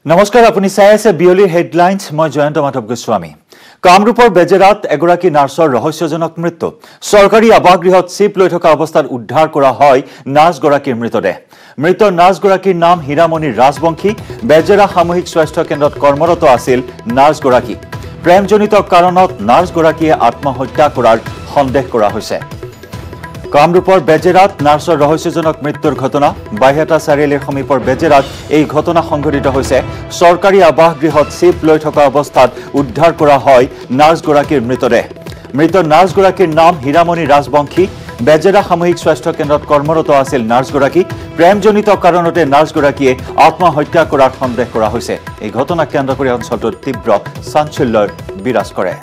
নমস্কাৰ আপুনি চাই আছে বিয়লিৰ হেডলাইন্স মই জয়ন্ত মাধৱ গোস্বামী কামৰূপৰ বেজেৰাত এগৰাকী নাৰ্ছৰ ৰহস্যজনক মৃত্যু চৰকাৰী আৱাসগৃহত চিপ লৈ থকা অৱস্থাত উদ্ধাৰ কৰা হয় নাৰ্ছগৰাকীৰ মৃতদেহ মৃত নাৰ্ছগৰাকীৰ নাম হীৰামণি ৰাজবংশী বেজেৰা সামূহিক স্বাস্থ্য কেন্দ্ৰত কৰ্মৰত আছিল নাৰ্ছগৰাকী প্ৰেমজনিত কাৰণত নাৰ্ছগৰাকীয়ে আত্মহত্যা কৰাৰ সন্দেহ কৰা হৈছে কামৰূপৰ বেজেৰাত নাৰ্ছৰ ৰহস্যজনক মৃত্যুৰ ঘটনা বাইহাটা চাৰিআলিৰ সমীপৰ বেজেৰাত এই ঘটনা সংঘটিত হৈছে চৰকাৰী আৱাসগৃহত চিপ লৈ থকা অৱস্থাত উদ্ধাৰ কৰা হয় নাৰ্ছগৰাকীৰ মৃতদেহ মৃত নাৰ্ছগৰাকীৰ নাম হীৰামণি ৰাজবংশী বেজেৰা সামূহিক স্বাস্থ্য কেন্দ্ৰত কৰ্মৰত আছিল নাৰ্ছগৰাকী প্ৰেমজনিত কাৰণতে নাৰ্ছগৰাকীয়ে আত্মহত্যা কৰাৰ সন্দেহ কৰা হৈছে এই ঘটনাক কেন্দ্ৰ কৰি অঞ্চলটোত তীব্ৰ চাঞ্চল্যৰ বিৰাজ কৰে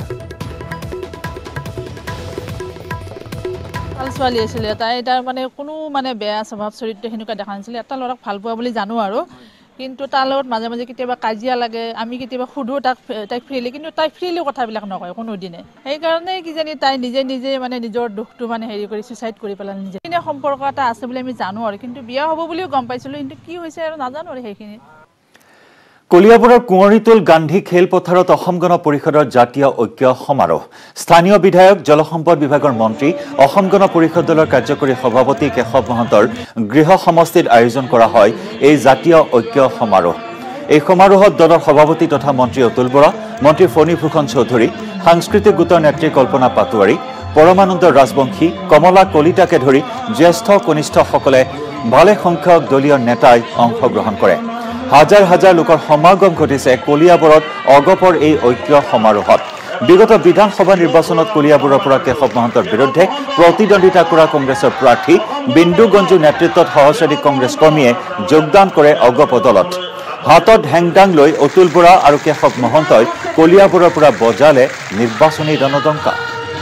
ছোৱালী আছিল তাই তাৰ মানে কোনো মানে বেয়া স্বভাৱ চৰিত্ৰ হেনুকা দেখা নাছিল এটা লৰাক ভাল পোৱা বুলি জানো আৰু কিন্তু তাৰ লগত মাজে মাজে কেতিয়াবা কাজিয়া লাগে আমি কেতিয়াবা খুদো তাইক ফ্ৰীলি কিন্তু তাই ফ্ৰীলি কথাবিলাক নকয় কোনো দিনে সেইকাৰণে কিজানি তাই নিজে নিজে মানে নিজৰ দুখটো মানে হেৰি কৰি সুইচাইড কৰি পেলাল নিজে কিনে সম্পৰ্ক এটা আছে বুলি আমি জানো আৰু কিন্তু বিয়া হ'ব বুলিও গম পাইছিলো কিন্তু কি হৈছে আৰু নাজানো আৰু সেইখিনি কলিয়াবৰৰ কুঁৱৰীটোল গান্ধী খেলপথাৰত অসম গণ পৰিষদৰ জাতীয় ঐক্য সমাৰোহ স্থানীয় বিধায়ক জলসম্পদ বিভাগৰ মন্ত্ৰী অসম গণ পৰিষদ দলৰ কাৰ্যকৰী সভাপতি কেশৱ মহন্তৰ গৃহ সমষ্টিত আয়োজন কৰা হয় এই জাতীয় ঐক্য সমাৰোহ এই সমাৰোহত দলৰ সভাপতি তথা মন্ত্ৰী অতুল বৰা মন্ত্ৰী ফণীভূষণ চৌধুৰী সাংস্কৃতিক গোটৰ নেত্ৰী কল্পনা পাটোৱাৰী পৰমানন্দ ৰাজবংশী কমলা কলিতাকে ধৰি জ্যেষ্ঠ কনিষ্ঠসকলে ভালে সংখ্যক দলীয় নেতাই অংশগ্ৰহণ কৰে হাজাৰ হাজাৰ লোকৰ সমাগম ঘটিছে কলিয়াবৰত অগপৰ এই ঐক্য সমাৰোহত বিগত বিধানসভা নিৰ্বাচনত কলিয়াবৰৰ পৰা কেশৱ মহন্তৰ বিৰুদ্ধে প্ৰতিদ্বন্দ্বিতা কৰা কংগ্ৰেছৰ প্ৰাৰ্থী বিন্দু গঞ্জুৰ নেতৃত্বত সহযোগী কংগ্ৰেছ কৰ্মীয়ে যোগদান কৰে অগপ দলত হাতত হেংদাং লৈ অতুল বৰা আৰু কেশৱ মহন্তই কলিয়াবৰৰ পৰা বজালে নিৰ্বাচনী ৰণদংকা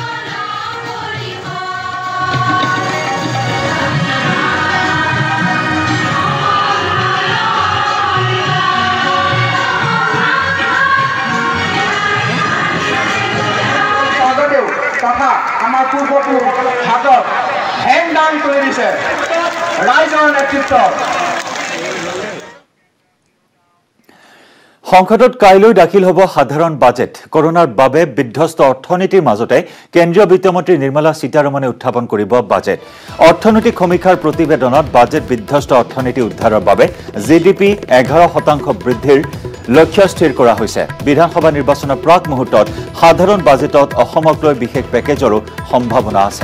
তথা আমাৰ পূৰ্বপুৰুষ হাতত হেংদাং কৰি দিছে ৰাইজৰ নেতৃত্বত সংসদত কাইলৈ দাখিল হ'ব সাধাৰণ বাজেট কৰোনাৰ বাবে বিধ্বস্ত অৰ্থনীতিৰ মাজতে কেন্দ্ৰীয় বিত্তমন্ত্ৰী নিৰ্মলা সীতাৰমণে উত্থাপন কৰিব বাজেট অৰ্থনৈতিক সমীক্ষাৰ প্ৰতিবেদনত বাজেট বিধ্বস্ত অৰ্থনীতি উদ্ধাৰৰ বাবে জিডিপি 11% বৃদ্ধিৰ লক্ষ্য স্থিৰ কৰা হৈছে বিধানসভা নিৰ্বাচনৰ প্ৰাক মুহূৰ্তত সাধাৰণ বাজেটত অসমক লৈ বিশেষ পেকেজৰো সম্ভাৱনা আছে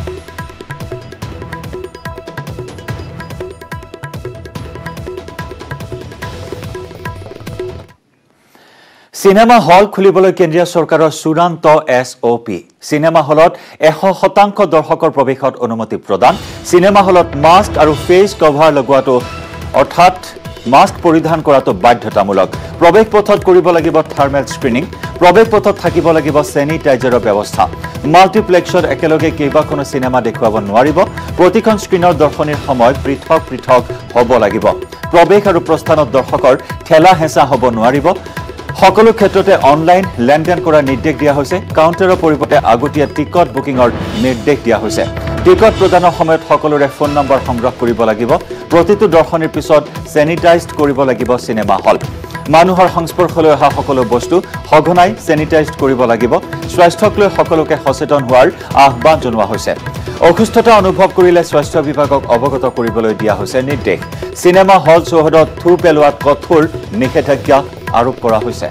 সিনেমা হল খুলিবলৈ কেন্দ্ৰীয় চৰকাৰৰ চূড়ান্ত এছঅপি সিনেমা হলত 100% দৰ্শকৰ প্ৰৱেশত অনুমতি প্ৰদান সিনেমা হলত মাস্ক আৰু ফেচ কভাৰ লগোৱাটো অৰ্থাৎ মাস্ক পৰিধান কৰাটো বাধ্যতামূলক প্ৰৱেশ পথত কৰিব লাগিব থাৰ্মেল স্ক্ৰিনিং প্ৰৱেশ পথত থাকিব লাগিব স্যানিটাইজাৰৰ ব্যৱস্থা মাল্টিপ্লেক্সত একেলগে কেইবাখনো সিনেমা দেখুৱাব নোৱাৰিব প্ৰতিখন স্ক্ৰিনৰ দৰ্শনীৰ সময় পৃথক পৃথক হ'ব লাগিব প্ৰৱেশ আৰু প্ৰস্থানত দৰ্শকৰ ঠেলা হেঁচা হ'ব নোৱাৰিব সকলো ক্ষেত্ৰতে অনলাইন লেনদেন কৰাৰ নিৰ্দেশ দিয়া হৈছে কাউণ্টাৰৰ পৰিৱৰ্তে আগতীয়া টিকট বুকিঙৰ নিৰ্দেশ দিয়া হৈছে টিকট প্ৰদানৰ সময়ত সকলোৰে ফোন নম্বৰ সংগ্ৰহ কৰিব লাগিব প্ৰতিটো দৰ্শনীৰ পিছত স্যানিটাইজড কৰিব লাগিব সিনেমা হল মানুহৰ সংস্পৰ্শলৈ অহা সকলো বস্তু সঘনাই স্যানিটাইজড কৰিব লাগিব স্বাস্থ্যক লৈ সকলোকে সচেতন হোৱাৰ আহ্বান জনোৱা হৈছে অসুস্থতা অনুভৱ কৰিলে স্বাস্থ্য বিভাগক অৱগত কৰিবলৈ দিয়া হৈছে নিৰ্দেশ সিনেমা হল চৌহদত থু পেলোৱাত কঠোৰ নিষেধাজ্ঞা আৰোপ কৰা হৈছে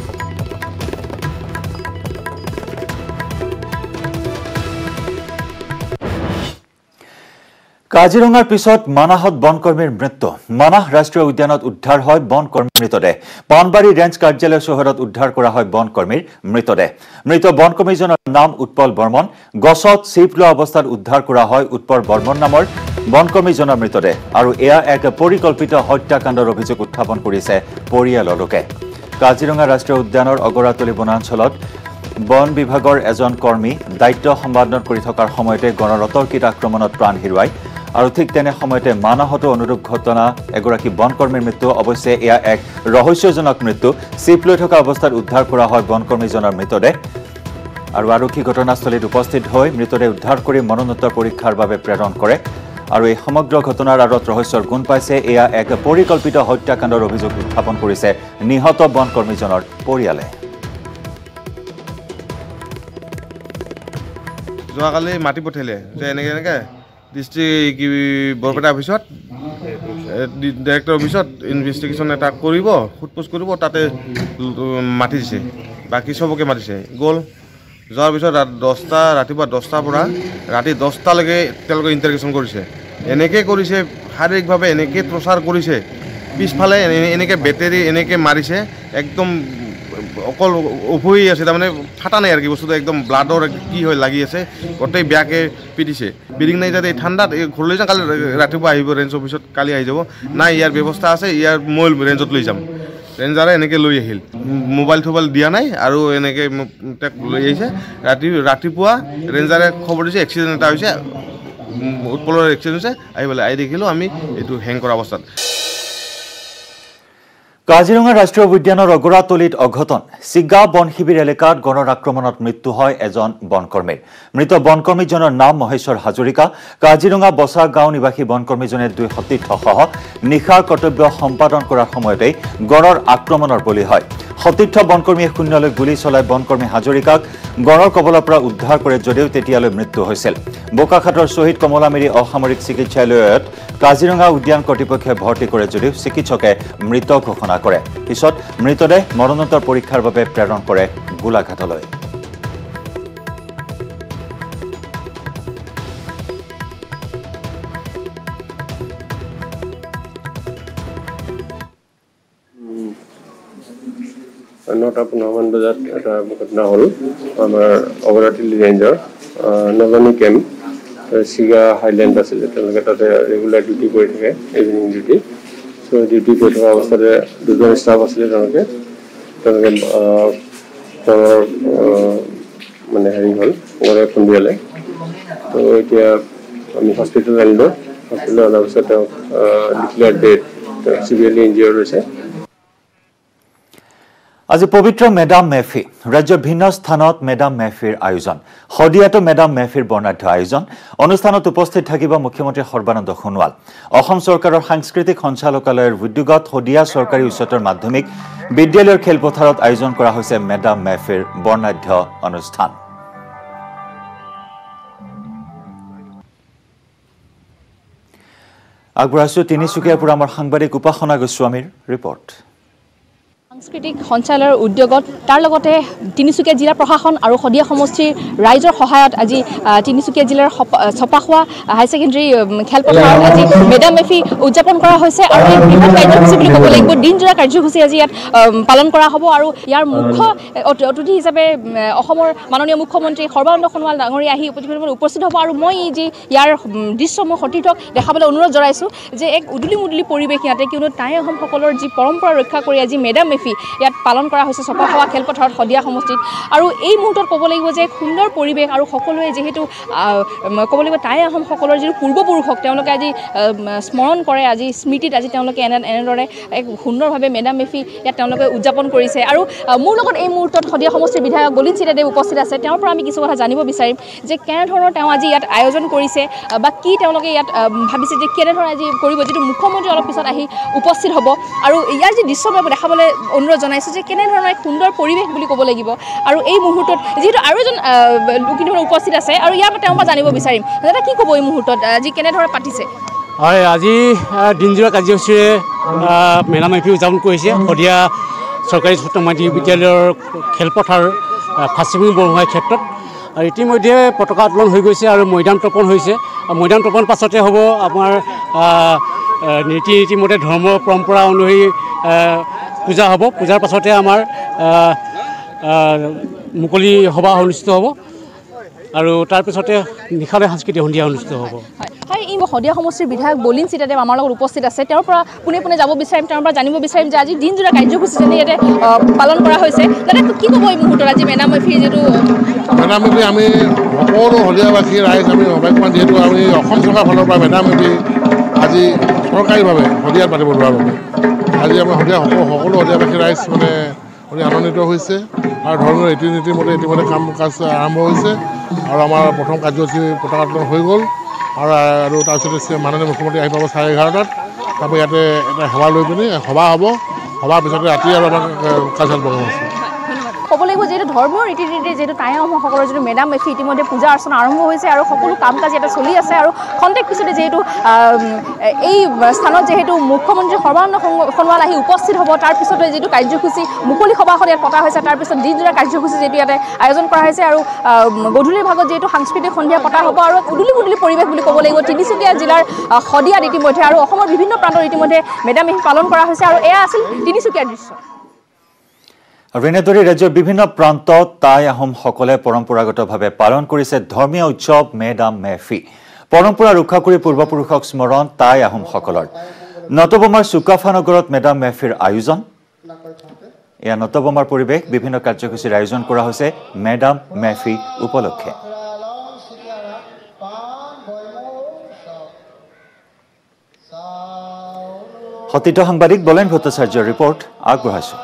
কাজিৰঙাৰ পিছত মানাহত বনকৰ্মীৰ মৃত্যু মানাহ ৰাষ্ট্ৰীয় উদ্যানত উদ্ধাৰ হয় বনকৰ্মীৰ মৃতদেহ পানবাৰী ৰেঞ্জ কাৰ্যালয় চহৰত উদ্ধাৰ কৰা হয় বনকৰ্মীৰ মৃতদেহ মৃত বনকৰ্মীজনৰ নাম উৎপল বৰ্মন গছত চিপ লোৱা অৱস্থাত উদ্ধাৰ কৰা হয় উৎপল বৰ্মন নামৰ বনকৰ্মীজনৰ মৃতদেহ আৰু এয়া এক পৰিকল্পিত হত্যাকাণ্ডৰ অভিযোগ উত্থাপন কৰিছে পৰিয়ালৰ লোকে কাজিৰঙা ৰাষ্ট্ৰীয় উদ্যানৰ অগৰাতলি বনাঞ্চলত বন বিভাগৰ এজন কৰ্মী দায়িত্ব সম্পাদন কৰি থকাৰ সময়তে গণৰতৰ্কিত আক্ৰমণত প্ৰাণ হেৰুৱায় আৰু ঠিক তেনে সময়তে মানাহতো অনুৰূপ ঘটনা এগৰাকী বনকৰ্মীৰ মৃত্যু অৱশ্যে এয়া এক ৰহস্যজনক মৃত্যু চিপ লৈ থকা অৱস্থাত উদ্ধাৰ কৰা হয় বনকৰ্মীজনৰ মৃতদেহ আৰু আৰক্ষী ঘটনাস্থলীত উপস্থিত হৈ মৃতদেহ উদ্ধাৰ কৰি মৰণোত্তৰ পৰীক্ষাৰ বাবে প্ৰেৰণ কৰে আৰু এই সমগ্ৰ ঘটনাৰ আঁৰত ৰহস্যৰ গুণ পাইছে এয়া এক পৰিকল্পিত হত্যাকাণ্ডৰ অভিযোগ উত্থাপন কৰিছে নিহত বনকৰ্মীজনৰ পৰিয়ালে যোৱাকালি মাতি পঠিয়ালে যে এনেকে ডিষ্ট্ৰিক্ট বৰপেটা অফিচত ডাইৰেক্টৰ অফিচত ইনভেষ্টিগেশ্যন এটা কৰিব সোধপোছ কৰিব তাতে মাতি দিছে বাকী চবকে মাতিছে গ'ল যোৱাৰ পিছত ৰাতিপুৱা 10টাৰ পৰা ৰাতি 10টালৈকে তেওঁলোকে ইণ্টাৰগেশ্যন কৰিছে এনেকৈ কৰিছে শাৰীৰিকভাৱে এনেকৈ প্ৰচাৰ কৰিছে পিছফালে এনেকৈ বেটেৰী এনেকৈ মাৰিছে একদম অকল উভৈ আছে তাৰমানে ফাটা নাই আৰু কি বস্তুটো একদম ব্লাডৰ কি হয় লাগি আছে গোটেই বেয়াকৈ পিটিছে বিৰিং নাই যাতে ঠাণ্ডাত ঘৰলৈ যাওঁ কালি ৰাতিপুৱা আহিব ৰেঞ্জ অফিচত কালি আহি যাব নাই ইয়াৰ ব্যৱস্থা আছে ইয়াৰ মই ৰেঞ্জত লৈ যাম ৰেঞ্জাৰে এনেকৈ লৈ আহিল মোবাইল থোবাইল দিয়া নাই আৰু এনেকৈ তাক লৈ আহিছে ৰাতিপুৱা ৰেঞ্জাৰে খবৰ দিছে এক্সিডেণ্ট এটা হৈছে উৎপলৰ এক্সিডেণ্ট হৈছে আহি পেলাই আহি দেখিলোঁ আমি এইটো হেং কৰা অৱস্থাত কাজিৰঙা ৰাষ্ট্ৰীয় উদ্যানৰ অগৰাতলিত অঘটন চিগা বন শিবিৰ এলেকাত গণৰ আক্ৰমণত মৃত্যু হয় এজন বনকৰ্মীৰ মৃত বনকৰ্মীজনৰ নাম মহেশ্বৰ হাজৰিকা কাজিৰঙা বচা গাঁও নিবাসী বনকৰ্মীজনে 2 সতীৰ্থসহ নিশাৰ কৰ্তব্য সম্পাদন কৰাৰ সময়তেই গণৰ আক্ৰমণৰ বলি হয় সতীৰ্থ বনকৰ্মীয়ে শূন্যলৈ গুলী চলাই বনকৰ্মী হাজৰিকাক গণৰ কবলৰ পৰা উদ্ধাৰ কৰে যদিও তেতিয়ালৈ মৃত্যু হৈছিল বোকাখাটৰ শ্বহীদ কমলামেৰী অসামৰিক চিকিৎসালয়ত কাজিৰঙা উদ্যান কৰ্তৃপক্ষই ভৰ্তি কৰে যদিও চিকিৎসকে মৃত ঘোষণা কৰে পিছত মৃতদেহ মৰণোত্তৰ পৰীক্ষাৰ বাবে প্ৰেৰণ কৰে গোলাঘাটলৈ নটা 15 বজাত এটা ঘটনা হ'ল আমাৰ অগৰাতলি ৰেঞ্জৰ নগনী কেম্প চিগা হাইলেণ্ড আছিলে তেওঁলোকে তাতে ৰেগুলাৰ ডিউটি কৰি থাকে ইভিনিং ডিউটি চ' ডিউটি কৰি থকা অৱস্থাতে দুজন ষ্টাফ আছিলে তেওঁলোকে মানে হেৰি হ'ল গড়ে খুন্দিয়ালে তো এতিয়া আমি হস্পিটেল আনিলোঁ হস্পিটেল অনাৰ পিছত তেওঁক ডিক্লেয়াৰ ডেড চিভিয়াৰলি ইনজিয়ৰ্ড হৈছে আজি পবিত্ৰ মেডাম মেফি ৰাজ্যৰ ভিন্ন স্থানত মেডাম মেফিৰ আয়োজন হদিয়াটো মেডাম মেফিৰ বৰ্ণাঢ্য আয়োজন অনুষ্ঠানত উপস্থিত থাকিব মুখ্যমন্ত্ৰী সৰ্বানন্দ সোণোৱাল অসম চৰকাৰৰ সাংস্কৃতিক সঞ্চালকালয়ৰ উদ্যোগত হদিয়া চৰকাৰী উচ্চতৰ মাধ্যমিক বিদ্যালয়ৰ খেলপথাৰত আয়োজন কৰা হৈছে মেডাম মেফিৰ বৰ্ণাঢ্য অনুষ্ঠান আগবঢ়াইছো তিনিচুকীয়াৰ পৰা আমাৰ সাংবাদিক উপাসনা গোস্বামীৰ ৰিপৰ্ট সাংস্কৃতিক সঞ্চালয়ৰ উদ্যোগত তাৰ লগতে তিনিচুকীয়া জিলা প্ৰশাসন আৰু হদিয়া সমষ্টিৰ ৰাইজৰ সহায়ত আজি তিনিচুকীয়া জিলাৰ ছপাখোৱা হাই ছেকেণ্ডেৰী খেলপথাৰত আজি মেডাম মেফি উদযাপন কৰা হৈছে আৰু এই বৃহৎ কাৰ্যসূচী বুলি ক'ব লাগিব দিনজোৰা কাৰ্যসূচী আজি ইয়াত পালন কৰা হ'ব আৰু ইয়াৰ মুখ্য অতিথি হিচাপে অসমৰ মাননীয় মুখ্যমন্ত্ৰী সৰ্বানন্দ সোণোৱাল ডাঙৰীয়া আহি উপস্থিত হ'ব আৰু মই যি ইয়াৰ দৃশ্য মই সতীৰ্থক দেখাবলৈ অনুৰোধ জনাইছোঁ যে এক উদুলি মুদুলি পৰিৱেশ ইয়াতে কিয়নো টাই আহোমসকলৰ যি পৰম্পৰা ৰক্ষা কৰি আজি মেডাম মেফি ইয়াত পালন কৰা হৈছে ছপাখোৱা খেলপথাৰত হদিয়া সমষ্টিত আৰু এই মুহূৰ্তত ক'ব লাগিব যে সুন্দৰ পৰিৱেশ আৰু সকলোৱে যিহেতু ক'ব লাগিব টাই আহোমসকলৰ যিটো পূৰ্বপুৰুষক তেওঁলোকে আজি স্মৰণ কৰে আজি স্মৃতিত আজি তেওঁলোকে এনেদৰে এক সুন্দৰভাৱে মেডাম মেফি ইয়াত তেওঁলোকে উদযাপন কৰিছে আৰু মোৰ লগত এই মুহূৰ্তত হদিয়া সমষ্টিৰ বিধায়ক গলিন চিটাদেৱ উপস্থিত আছে তেওঁৰ পৰা আমি কিছু কথা জানিব বিচাৰিম যে কেনেধৰণৰ তেওঁ আজি ইয়াত আয়োজন কৰিছে বা কি তেওঁলোকে ইয়াত ভাবিছে যে কেনেধৰণে আজি কৰিব যিটো মুখ্যমন্ত্ৰী অলপ পিছত আহি উপস্থিত হ'ব আৰু ইয়াৰ যি দৃশ্য মই দেখাবলৈ অনুৰোধ জনাইছোঁ যে কেনেধৰণৰ এক সুন্দৰ পৰিৱেশ বুলি ক'ব লাগিব আৰু এই মুহূৰ্তত যিহেতু আৰু এজন লোকখিনি উপস্থিত আছে আৰু ইয়াৰ পৰা তেওঁৰ পৰা জানিব বিচাৰিম দাদা কি ক'ব এই মুহূৰ্তত আজি কেনেধৰণে পাতিছে হয় আজি দিনজোৰা কাৰ্যসূচীৰে মেডাম মেফি উদযাপন কৰিছে হদিয়া চৰকাৰী উচ্চতৰ মাধ্যমিক বিদ্যালয়ৰ খেলপথাৰ ফাৰ্চিং বনোৱাৰ ক্ষেত্ৰত আৰু ইতিমধ্যে পতাকা উত্তোলন হৈ গৈছে আৰু মৈদাম তৰ্পণ হৈছে মৈদাম তৰ্পণ পাছতে হ'ব আমাৰ নীতি নীতিমতে ধৰ্ম পৰম্পৰা অনুসৰি পূজা হ'ব পূজাৰ পাছতে আমাৰ মুকলি সভা অনুষ্ঠিত হ'ব আৰু তাৰপিছতে নিশালৈ সাংস্কৃতিক সন্ধিয়া অনুষ্ঠিত হ'ব হয় এই হদিয়া সমষ্টিৰ বিধায়ক বলিন চিটাদেৱ আমাৰ লগত উপস্থিত আছে তেওঁৰ পৰা পোনে পোনে যাব বিচাৰিম তেওঁৰ পৰা জানিব বিচাৰিম যে আজি দিনজোৰা কাৰ্যসূচী যেনে ইয়াতে পালন কৰা হৈছে দাদা কি ক'ব এই মুহূৰ্তত আজি মেডাম মেফি যিটো মেডাম মেফি আমি সকলো হদিয়াবাসী ৰাইজ আমি সবাইকমান যিহেতু আমি অসম চৰকাৰৰ ফালৰ পৰা মেডাম মেফি আজি চৰকাৰীভাৱে হদিয়াত পাতিব লোৱাৰ বাবে আজি আমাৰ সকলো হদিয়াবাসী ৰাইজ মানে অতি আনন্দিত হৈছে আৰু ধৰ্মীয় ৰীতি নীতিৰ মতে ইতিমধ্যে কাম কাজ আৰম্ভ হৈছে আৰু আমাৰ প্ৰথম কাৰ্যসূচী পতাকা উত্তোলন হৈ গ'ল আৰু তাৰপিছতে মাননীয় মুখ্যমন্ত্ৰী আহি পাব 11:30 তাৰপৰা ইয়াতে এটা সভা লৈ পিনি সভা হ'ব সভাৰ পিছতে ৰাতি আৰু আমাৰ কালচাৰেল প্ৰগ্ৰাম আছে ক'ব লাগিব যিহেতু ধৰ্মীয় ৰীতি নীতি যিহেতু টাই আহোমসকলৰ যিটো মেডাম মেফি ইতিমধ্যে পূজা অৰ্চনা আৰম্ভ হৈছে আৰু সকলো কাম কাজ ইয়াতে চলি আছে আৰু খন্তেক পিছতে যিহেতু এই স্থানত যিহেতু মুখ্যমন্ত্ৰী সৰ্বানন্দ সোণোৱাল আহি উপস্থিত হ'ব তাৰপিছতে যিটো কাৰ্যসূচী মুকলি সভাখন ইয়াত পতা হৈছে তাৰপিছত দিনজোৰা কাৰ্যসূচী যিহেতু ইয়াতে আয়োজন কৰা হৈছে আৰু গধূলিৰ ভাগত যিহেতু সাংস্কৃতিক সন্ধিয়া পতা হ'ব আৰু উদুলি মুদুলি পৰিৱেশ বুলি ক'ব লাগিব তিনিচুকীয়া জিলাৰ শদিয়াত ইতিমধ্যে আৰু অসমৰ বিভিন্ন প্ৰান্তত ইতিমধ্যে মেডাম মেফি পালন কৰা হৈছে আৰু এয়া আছিল তিনিচুকীয়াৰ দৃশ্য আৰু এনেদৰে ৰাজ্যৰ বিভিন্ন প্ৰান্তত টাই আহোমসকলে পৰম্পৰাগতভাৱে পালন কৰিছে ধৰ্মীয় উৎসৱ মেডাম মেফি পৰম্পৰা ৰক্ষা কৰি পূৰ্বপুৰুষক স্মৰণ টাই আহোমসকলৰ নটবমাৰ চুকাফা নগৰত মেডাম মেফিৰ আয়োজন এয়া নটবমাৰ পৰিৱেশ বিভিন্ন কাৰ্যসূচীৰ আয়োজন কৰা হৈছে মেডাম মেফি উপলক্ষে সতীৰ্থ সাংবাদিক বলেন ভট্টাচাৰ্যৰ ৰিপৰ্ট আগবঢ়াইছোঁ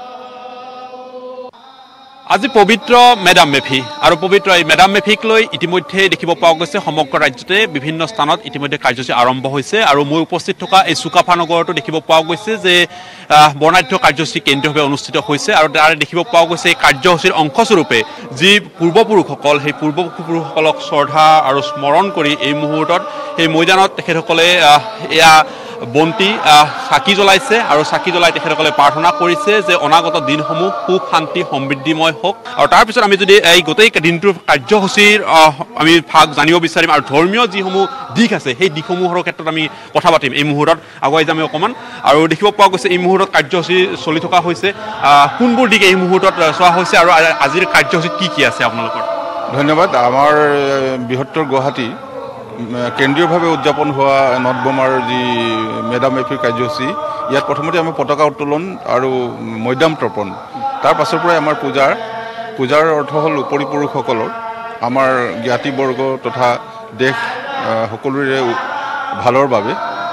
আজি পবিত্ৰ মেডাম মেফি আৰু পবিত্ৰ এই মেডাম মেফিক লৈ ইতিমধ্যে দেখিব পোৱা গৈছে সমগ্ৰ ৰাজ্যতে বিভিন্ন স্থানত ইতিমধ্যে কাৰ্যসূচী আৰম্ভ হৈছে আৰু মই উপস্থিত থকা এই চুকাফা নগৰতো দেখিব পোৱা গৈছে যে বৰ্ণাঢ্য কাৰ্যসূচী কেন্দ্ৰীয়ভাৱে অনুষ্ঠিত হৈছে আৰু তাৰে দেখিব পোৱা গৈছে এই কাৰ্যসূচীৰ অংশস্বৰূপে যি পূৰ্বপুৰুষসকল সেই পূৰ্বপুৰুষসকলক শ্ৰদ্ধা আৰু স্মৰণ কৰি এই মুহূৰ্তত এই মৈদানত তেখেতসকলে এয়া বন্তি চাকি জ্বলাইছে আৰু চাকি জ্বলাই তেখেতসকলে প্ৰাৰ্থনা কৰিছে যে অনাগত দিনসমূহ সুখ শান্তি সমৃদ্ধিময় হওক আৰু তাৰপিছত আমি যদি এই গোটেই দিনটোৰ কাৰ্যসূচীৰ আমি ভাগ জানিব বিচাৰিম আৰু ধৰ্মীয় যিসমূহ দিশ আছে সেই দিশসমূহৰ ক্ষেত্ৰত আমি কথা পাতিম এই মুহূৰ্তত আগুৱাই যাম অকণমান আৰু দেখিব পোৱা গৈছে এই মুহূৰ্তত কাৰ্যসূচী চলি থকা হৈছে কোনবোৰ দিশ এই মুহূৰ্তত চোৱা হৈছে আৰু আজিৰ কাৰ্যসূচীত কি আছে আপোনালোকৰ ধন্যবাদ আমাৰ বৃহত্তৰ গুৱাহাটী কেন্দ্ৰীয়ভাৱে উদযাপন হোৱা নটবমাৰ যি মেডাম মেফিৰ কাৰ্যসূচী ইয়াত প্ৰথমতে আমি পতাকা উত্তোলন আৰু মৈদাম তৰ্পণ তাৰ পাছৰ পৰাই আমাৰ পূজাৰ অৰ্থ হ'ল উপৰিপুৰুষসকলৰ আমাৰ জ্ঞাতিবৰ্গ তথা দেশ সকলোৰে ভালৰ বাবে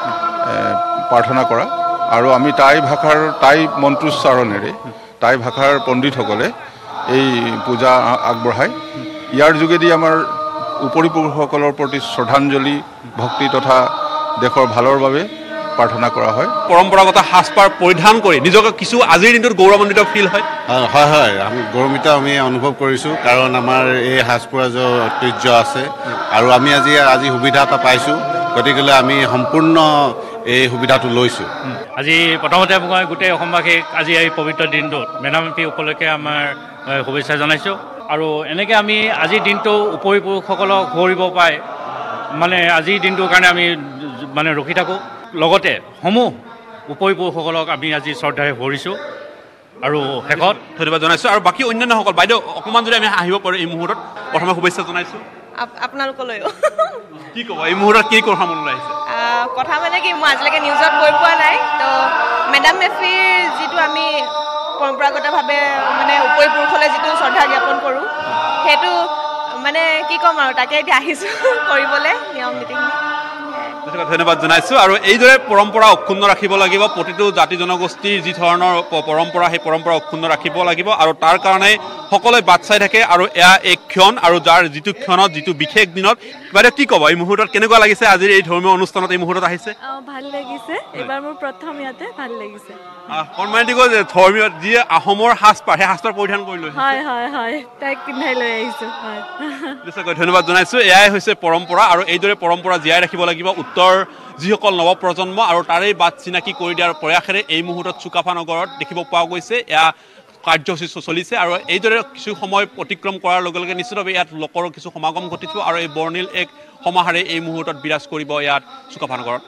প্ৰাৰ্থনা কৰা আৰু আমি টাই মন্ত্ৰোচ্চাৰণেৰে টাই ভাষাৰ পণ্ডিতসকলে এই পূজা আগবঢ়ায় ইয়াৰ যোগেদি আমাৰ উপৰিপুৰুষসকলৰ প্ৰতি শ্ৰদ্ধাঞ্জলি ভক্তি তথা দেশৰ ভালৰ বাবে প্ৰাৰ্থনা কৰা হয় পৰম্পৰাগত সাজপাৰ পৰিধান কৰি নিজকে কিছু আজিৰ দিনটোত গৌৰৱান্বিত ফিল হয় হয় আমি গৌৰৱান্বিত আমি অনুভৱ কৰিছোঁ কাৰণ আমাৰ এই সাজপাৰ ঐতিহ্য আছে আৰু আমি আজি সুবিধা এটা পাইছোঁ গতিকে আমি সম্পূৰ্ণ এই সুবিধাটো লৈছোঁ আজি প্ৰথমতে মই গোটেই অসমবাসীক আজি এই পবিত্ৰ দিনটোত মেডাম মেফি উপলক্ষে আমাৰ শুভেচ্ছা জনাইছোঁ আৰু এনেকৈ আমি আজিৰ দিনটো উপৰিপুৰুষসকলক সোঁৱৰিব পাই মানে আজিৰ দিনটোৰ কাৰণে আমি মানে ৰখি থাকোঁ লগতে সমূহ উপৰিপুৰুষসকলক আমি আজি শ্ৰদ্ধাৰে সোঁৱৰিছোঁ আৰু শেষত ধন্যবাদ জনাইছোঁ আৰু বাকী অন্যান্যসকল বাইদেউ অকণমান যদি আমি আহিব পাৰোঁ এই মুহূৰ্তত প্ৰথমে শুভেচ্ছা জনাইছোঁ আপোনালোকলৈও কি ক'ব এই মুহূৰ্তত কি কথা মনলৈ আহিছে কথা মানে কি মই আজিলৈকে নিউজত কৈ পোৱা নাই তো মেডাম মেফিৰ যিটো আমি পৰম্পৰাগতভাৱে মানে উপৰিপুৰুষলৈ যিটো শ্ৰদ্ধা জ্ঞাপন কৰোঁ সেইটো মানে কি ক'ম আৰু তাকে এতিয়া আহিছোঁ কৰিবলৈ নিয়ম নীতিখিনি ধন্যবাদ জনাইছোঁ আৰু এইদৰে পৰম্পৰা অক্ষুণ্ণ ৰাখিব লাগিব প্ৰতিটো জাতি জনগোষ্ঠীৰ যি ধৰণৰ পৰম্পৰা সেই পৰম্পৰা অক্ষুণ্ণ ৰাখিব লাগিব আৰু তাৰ কাৰণে সকলোৱে বাট চাই থাকে আৰু এয়া এক ক্ষণ আৰু যাৰ যিটো ক্ষণত যিটো বিশেষ দিনত বাইদেউ কি ক'ব এই মুহূৰ্তত কেনেকুৱা লাগিছে আজিৰ এই ধৰ্মীয় অনুষ্ঠানত এই মুহূৰ্তত আহিছে ভাল লাগিছে এইবাৰ মোৰ প্ৰথম ইয়াতে ভাল লাগিছে কৰ্মান্তিক ধৰ্মীয় যি আহোমৰ সাজপাৰ সেই সাজপাৰ পৰিধান কৰি লৈ হয় তাইক পিন্ধাই লৈ আহিছোঁ নিশ্চয়কৈ ধন্যবাদ জনাইছোঁ এয়াই হৈছে পৰম্পৰা আৰু এইদৰে পৰম্পৰা জীয়াই ৰাখিব লাগিব উত্তৰ যিসকল নৱপ্ৰজন্ম আৰু তাৰেই বাট চিনাকি কৰি দিয়াৰ প্ৰয়াসেৰে এই মুহূৰ্তত চুকাফা নগৰত দেখিব পোৱা গৈছে এয়া কাৰ্যসূচী চলিছে আৰু এইদৰে কিছু সময় অতিক্ৰম কৰাৰ লগে লগে নিশ্চিতভাৱে ইয়াত লোকৰ কিছু সমাগম ঘটিব আৰু এই বৰ্ণিল এক সমাহাৰে এই মুহূৰ্তত বিৰাজ কৰিব ইয়াত চুকাফা নগৰত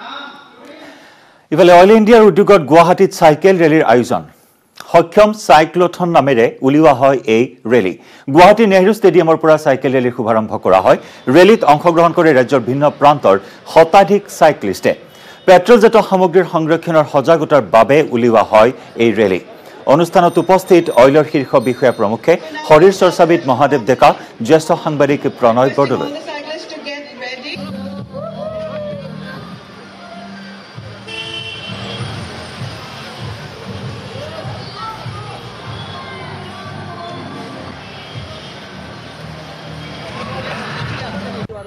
ইফালে অইল ইণ্ডিয়াৰ উদ্যোগত গুৱাহাটীত চাইকেল ৰেলীৰ আয়োজন সক্ষম চাইক্লোথন নামেৰে উলিওৱা হয় এই ৰেলী গুৱাহাটী নেহৰু ষ্টেডিয়ামৰ পৰা চাইকেল ৰেলীৰ শুভাৰম্ভ কৰা হয় ৰেলীত অংশগ্ৰহণ কৰে ৰাজ্যৰ ভিন্ন প্ৰান্তৰ শতাধিক চাইক্লিষ্টে পেট্ৰলজাত সামগ্ৰীৰ সংৰক্ষণৰ সজাগতাৰ বাবে উলিওৱা হয় এই ৰেলী অনুষ্ঠানত উপস্থিত অইলৰ শীৰ্ষ বিষয়া প্ৰমুখে শৰীৰ চৰ্চাবিদ মহাদেৱ ডেকা জ্যেষ্ঠ সাংবাদিক প্ৰণয় বৰদলৈ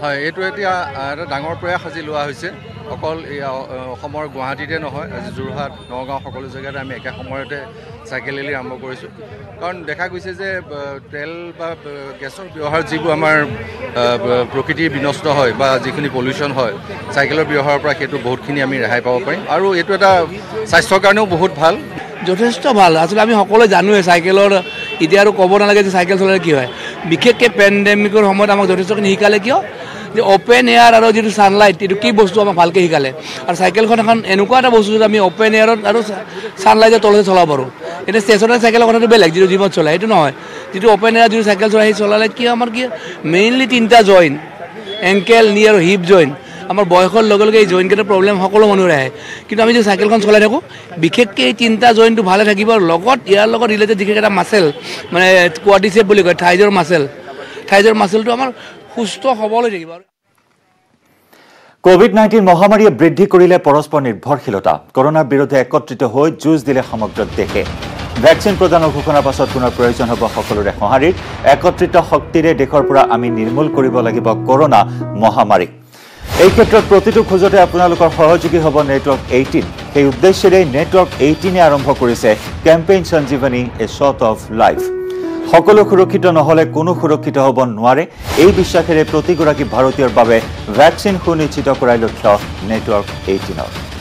হয়, এইটো এতিয়া এটা ডাঙৰ প্ৰয়াস আজি লোৱা হৈছে। অকল এই অসমৰ গুৱাহাটীতে নহয়, আজি যোৰহাট, নগাঁও সকলো জেগাতে আমি একে সময়তে চাইকেল ৰেলী আৰম্ভ কৰিছোঁ। কাৰণ দেখা গৈছে যে তেল বা গেছৰ ব্যৱহাৰ যিবোৰ আমাৰ প্ৰকৃতিৰ বিনষ্ট হয় বা যিখিনি পলিউশ্যন হয়, চাইকেলৰ ব্যৱহাৰৰ পৰা সেইটো বহুতখিনি আমি ৰেহাই পাব পাৰিম। আৰু এইটো এটা স্বাস্থ্যৰ কাৰণেও বহুত ভাল, যথেষ্ট ভাল। আচলতে আমি সকলোৱে জানোৱে চাইকেলৰ, এতিয়া আৰু ক'ব নালাগে যে চাইকেল চলালে কি হয়। বিশেষকৈ পেণ্ডেমিকৰ সময়ত আমাক যথেষ্টখিনি শিকালে কিয় যে অ'পেন এয়াৰ আৰু যিটো ছানলাইট, এইটো কি বস্তু আমাক ভালকৈ শিকালে। আৰু চাইকেলখন এখন এনেকুৱা এটা বস্তু যে আমি অ'পেন এয়াৰত আৰু ছানলাইটৰ তলতে চলাব পাৰোঁ। এতিয়া ষ্টেচনাৰী চাইকেলৰ কথাটো বেলেগ, যিটো জিমত চলায় সেইটো নহয়। যিটো অ'পেন এয়াৰত যিটো চাইকেল চলায় সেই চলালে কি আমাৰ কি মেইনলি 3টা জইণ্ট, এংকেল, নি আৰু হিপ জইণ্ট। আমাৰ বয়সৰ লগে লগে এই জইণ্টকেইটাৰ প্ৰব্লেম সকলো মানুহৰে আহে, কিন্তু আমি যদি চাইকেলখন চলাই থাকোঁ বিশেষকৈ এই 3টা জইণ্টটো ভালে থাকিব। আৰু লগত ইয়াৰ লগত ৰিলেটেড বিশেষ এটা মাচেল, মানে কোৱাড্ৰিচেপ বুলি কয়, থাইজৰ মাচেলটো আমাৰ সুস্থ সবল হৈ থাকিব। কোভিড-19 মহামাৰীয়ে বৃদ্ধি কৰিলে পৰস্পৰ নিৰ্ভৰশীলতা। কৰোনাৰ বিৰুদ্ধে একত্ৰিত হৈ যুঁজ দিলে সমগ্ৰ দেশে। ভেকচিন প্ৰদানৰ ঘোষণাৰ পাছত পুনৰ প্ৰয়োজন হ'ব সকলোৰে সঁহাৰিৰ। একত্ৰিত শক্তিৰে দেশৰ পৰা আমি নিৰ্মূল কৰিব লাগিব কৰোনা মহামাৰী। এই ক্ষেত্ৰত প্ৰতিটো খোজতে আপোনালোকৰ সহযোগী হ'ব নেটৱৰ্ক 18। সেই উদ্দেশ্যেৰে নেটৱৰ্ক 18 আৰম্ভ কৰিছে campaign Sanjeevani, a shot of life. সকলো সুৰক্ষিত নহ'লে কোনো সুৰক্ষিত হ'ব নোৱাৰে। এই বিশ্বাসেৰে প্ৰতিগৰাকী ভাৰতীয়ৰ বাবে ভেকচিন সুনিশ্চিত কৰাৰ লক্ষ্য নেটৱৰ্ক 18।